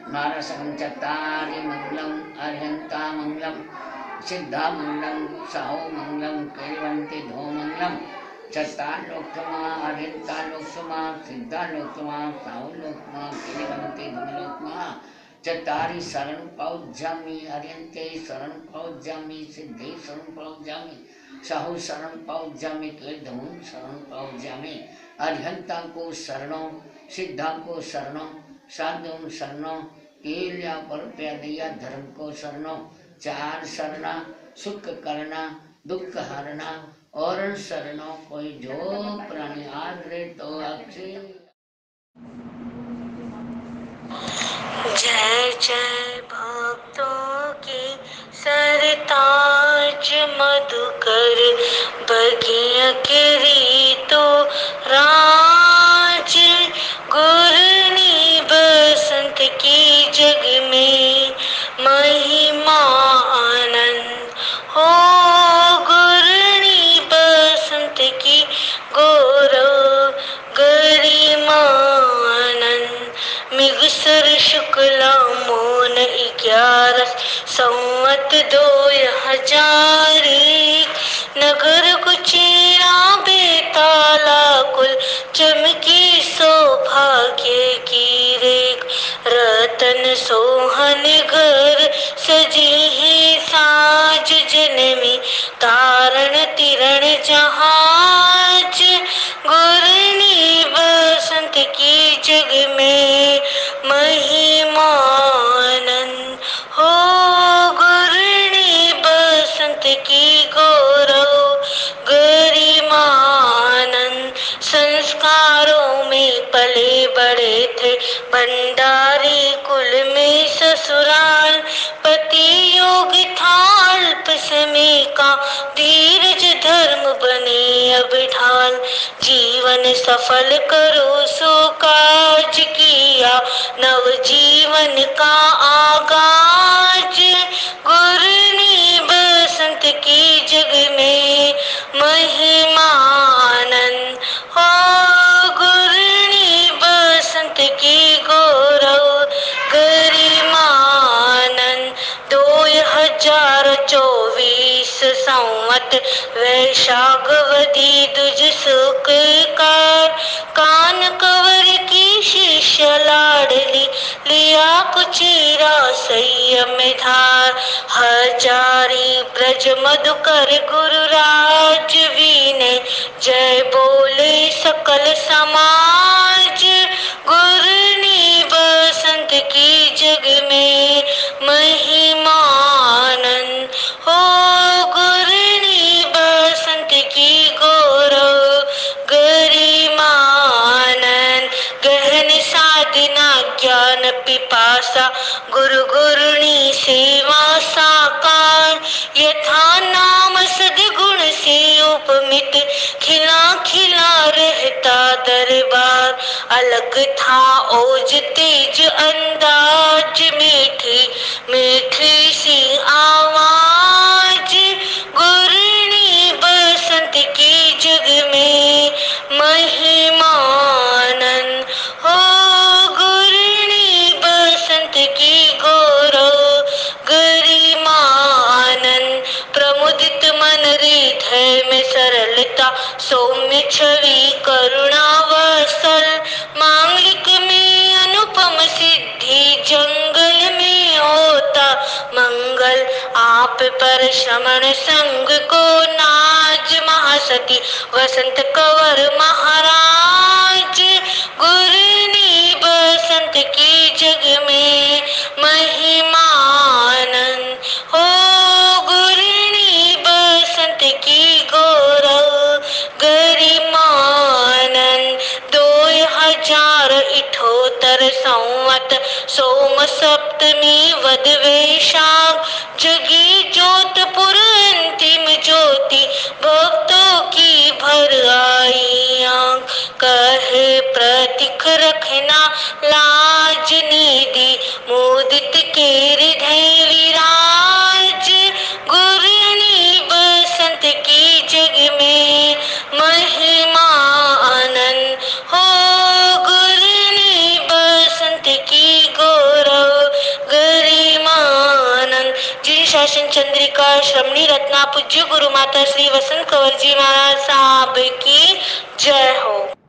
मानसं चत्तारि मंगलम अर्हंता मंगलम सिद्धा मंगलम साहो मंगलम केवंति धो मंगलम चत्तार लोकमा अर्हंता लोकमा सिद्धा लोकमा साहो लोकमा केवंति धो लोकमा चत्तारि शरण पौज्यामि अर्हंते शरण पौज्यामि सिद्धे शरण पौज्यामि साहु शरण पौज्यामि केधम शरण पौज्यामि अर्हंता को शरणों सिद्धा को शरणों साधु शरणों केल्या परप्यादिया धर्म को शरणों चार शरणा सुख करना दुख हरना और शरणों कोई जो प्राणी आदरे तो अक्षय। जय जय भक्तों की सरताज मधुकर बगिया के रीतो राज गुरनी बसंत की जग में महिमा आनंद हो गुरनी बसंत की गौरव गरिमा आनंद मिगसर शुक्ला मोन 11 संवत 2000 नगर कुचेरा बेताला कुल चमकी सौभाग्य की रेख रतन सोहन घर सजी है साज जनमी तारण तिरण जहाज गुरनी बसंत की जग में महिमानंद हो गुरनी बसंत की गौरव गरिमानंद संस्कारों में पले बड़े थे भंडारी कुल में ससुराल पति योग था अल्प समय का धीरज धर्म बने अब ढाल जीवन सफल करो सो काज किया नव जीवन का आगाज गुरनी बसंत की जग में महिमानंद हो गुरनी बसंत की गौरव गरिमानंद 2024 संवत वैशाखवती दुज सुख कार कान कवर की शिष्य लाडली लिया कुचीरा संयम धार हजारी ब्रज मधुकर गुरुराज वीने जय बोले सकल समाज गुरनी बसंत की जग में महिमानंद हो गुरनी बसंत की गौरव गरिमानंद गहन साधना ज्ञान पिपासा गुरु गुरुनी सेवा साकार यथा नाम सद्गुण से उपमित खिला खिला रहता दरबार अलग था ओज तेज अंदाज मीठी मीठी सी आवाज गुरनी बसंत की जग में महिमानंद हो गुरनी बसंत की गौरव गरिमानंद प्रमुदित मन हृदय में सरलता सौम्य छवि करुणा वसल मांगलिक में अनुपम सिद्धि जंगल में होता मंगल आप पर श्रमण संग को नाज महासती वसंत कंवर महाराज गुरनी बसंत की जग में महिमानंद हो गुरनी बसंत की गौरव गरिमानंद 2078 संवत सोम सप्तमी वद वैशाख जगी जोधपुर अंतिम ज्योति भक्तों की भर आई आँख कहे प्रतीक रखना लाज निधि मोदित के हृदय विराज गुरनी बसंत की जग में महिमा आनंद हो गुरनी बसंत की गौरव दर्शन चंद्रिका श्रमणी रत्ना पूज्य गुरु माता श्री वसंत कंवर जी महाराज साहब की जय हो।